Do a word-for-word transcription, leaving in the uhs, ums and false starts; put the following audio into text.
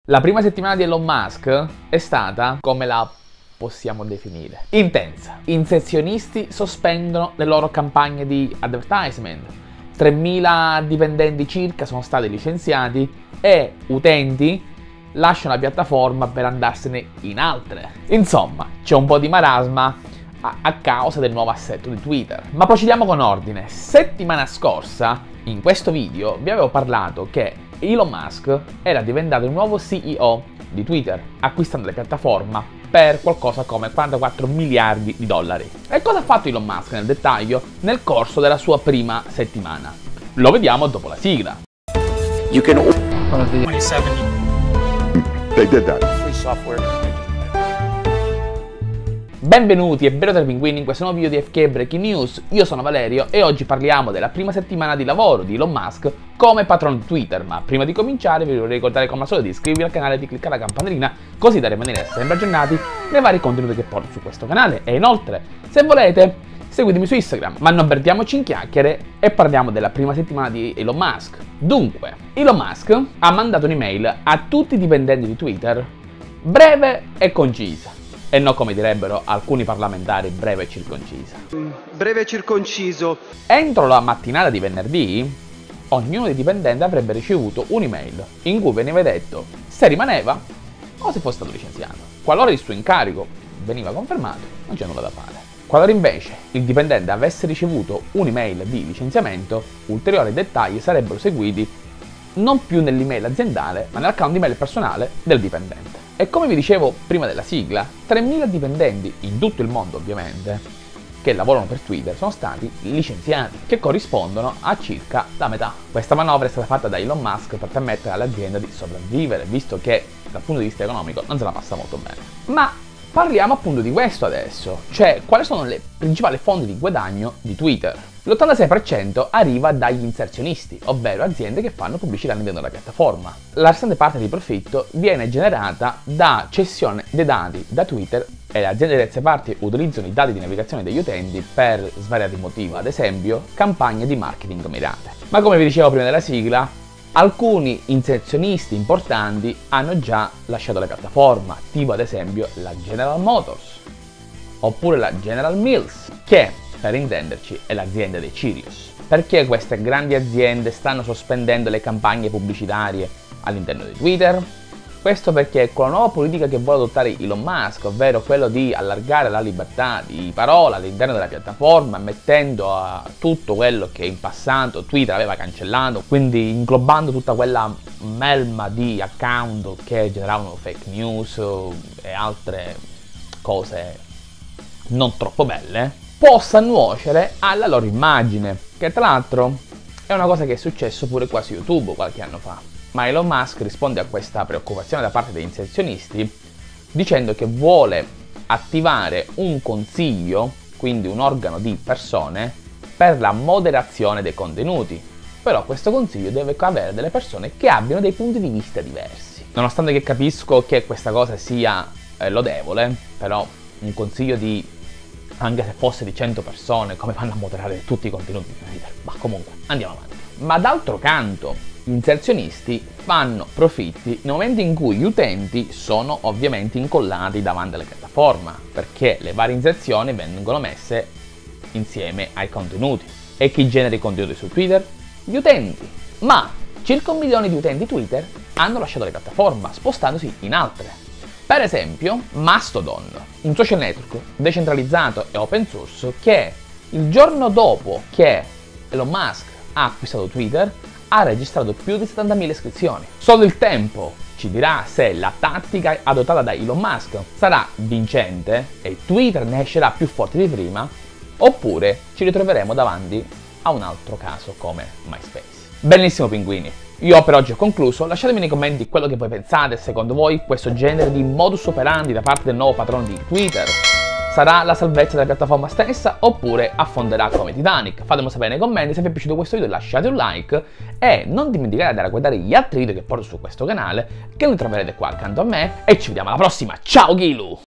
La prima settimana di Elon Musk è stata, come la possiamo definire, intensa. Inserzionisti sospendono le loro campagne di advertisement, tremila dipendenti circa sono stati licenziati e utenti lasciano la piattaforma per andarsene in altre. Insomma, c'è un po' di marasma a, a causa del nuovo assetto di Twitter. Ma procediamo con ordine. Settimana scorsa, in questo video, vi avevo parlato che Elon Musk era diventato il nuovo C E O di Twitter, acquistando la piattaforma per qualcosa come quarantaquattro miliardi di dollari. E cosa ha fatto Elon Musk nel dettaglio nel corso della sua prima settimana? Lo vediamo dopo la sigla. You can twenty-seven They did that. free software. Benvenuti e benvenuti ai Pinguini in questo nuovo video di F K Breaking News. Io sono Valerio e oggi parliamo della prima settimana di lavoro di Elon Musk come patrono di Twitter. Ma prima di cominciare vi vorrei ricordare come al solito di iscrivervi al canale e di cliccare la campanellina, così da rimanere sempre aggiornati nei vari contenuti che porto su questo canale. E inoltre, se volete, seguitemi su Instagram. Ma non perdiamoci in chiacchiere e parliamo della prima settimana di Elon Musk. Dunque, Elon Musk ha mandato un'email a tutti i dipendenti di Twitter, breve e concisa. E non come direbbero alcuni parlamentari, breve e circoncisa. Breve e circonciso. Entro la mattinata di venerdì, ognuno dei dipendenti avrebbe ricevuto un'email in cui veniva detto se rimaneva o se fosse stato licenziato. Qualora il suo incarico veniva confermato, non c'è nulla da fare. Qualora invece il dipendente avesse ricevuto un'email di licenziamento, ulteriori dettagli sarebbero seguiti non più nell'email aziendale, ma nell'account email personale del dipendente. E come vi dicevo prima della sigla, tremila dipendenti in tutto il mondo ovviamente, che lavorano per Twitter, sono stati licenziati, che corrispondono a circa la metà. Questa manovra è stata fatta da Elon Musk per permettere all'azienda di sopravvivere, visto che dal punto di vista economico non se la passa molto bene. Ma parliamo appunto di questo adesso, cioè quali sono le principali fonti di guadagno di Twitter. L'ottantasei per cento arriva dagli inserzionisti, ovvero aziende che fanno pubblicità all'interno della piattaforma. La restante parte di profitto viene generata da cessione dei dati da Twitter e le aziende terze parti utilizzano i dati di navigazione degli utenti per svariati motivi, ad esempio campagne di marketing mirate. Ma come vi dicevo prima della sigla, alcuni inserzionisti importanti hanno già lasciato la piattaforma, tipo ad esempio la General Motors oppure la General Mills, che per intenderci è l'azienda dei Cheerios. Perché queste grandi aziende stanno sospendendo le campagne pubblicitarie all'interno di Twitter? Questo perché con la nuova politica che vuole adottare Elon Musk, ovvero quello di allargare la libertà di parola all'interno della piattaforma, mettendo a tutto quello che in passato Twitter aveva cancellato, quindi inglobando tutta quella melma di account che generavano fake news e altre cose non troppo belle, possa nuocere alla loro immagine, che tra l'altro è una cosa che è successo pure qua su YouTube qualche anno fa. Ma Elon Musk risponde a questa preoccupazione da parte degli inserzionisti dicendo che vuole attivare un consiglio, quindi un organo di persone, per la moderazione dei contenuti. Però questo consiglio deve avere delle persone che abbiano dei punti di vista diversi. Nonostante che capisco che questa cosa sia eh, lodevole, però un consiglio di, anche se fosse di cento persone, come fanno a moderare tutti i contenuti di Twitter? Ma comunque, andiamo avanti. Ma d'altro canto, gli inserzionisti fanno profitti nel momento in cui gli utenti sono ovviamente incollati davanti alla piattaforma, perché le varie inserzioni vengono messe insieme ai contenuti. E chi genera i contenuti su Twitter? Gli utenti. Ma circa un milione di utenti Twitter hanno lasciato la piattaforma, spostandosi in altre. Per esempio, Mastodon, un social network decentralizzato e open source che il giorno dopo che Elon Musk ha acquistato Twitter ha registrato più di settantamila iscrizioni. Solo il tempo ci dirà se la tattica adottata da Elon Musk sarà vincente e Twitter ne escerà più forte di prima, oppure ci ritroveremo davanti a un altro caso come MySpace. Benissimo pinguini, io per oggi ho concluso. Lasciatemi nei commenti quello che voi pensate. Secondo voi questo genere di modus operandi da parte del nuovo patrono di Twitter sarà la salvezza della piattaforma stessa oppure affonderà come Titanic? Fatemelo sapere nei commenti. Se vi è piaciuto questo video lasciate un like e non dimenticate di andare a guardare gli altri video che porto su questo canale, che li troverete qua accanto a me, e ci vediamo alla prossima. Ciao Gilu!